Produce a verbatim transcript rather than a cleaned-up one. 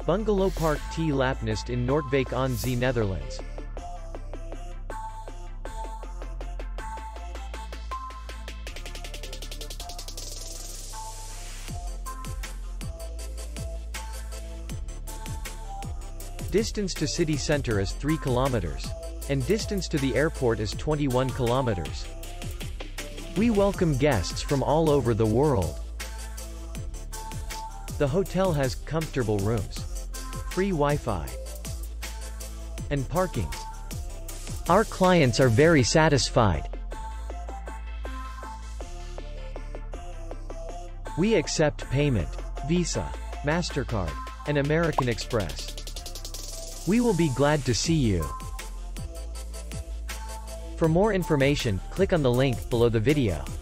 Bungalowpark T Lappennest in Noordwijk on the Netherlands. Distance to city center is three kilometers. And distance to the airport is twenty-one kilometers. We welcome guests from all over the world. The hotel has comfortable rooms, free Wi-Fi, and parking. Our clients are very satisfied. We accept payment, Visa, MasterCard, and American Express. We will be glad to see you. For more information, click on the link below the video.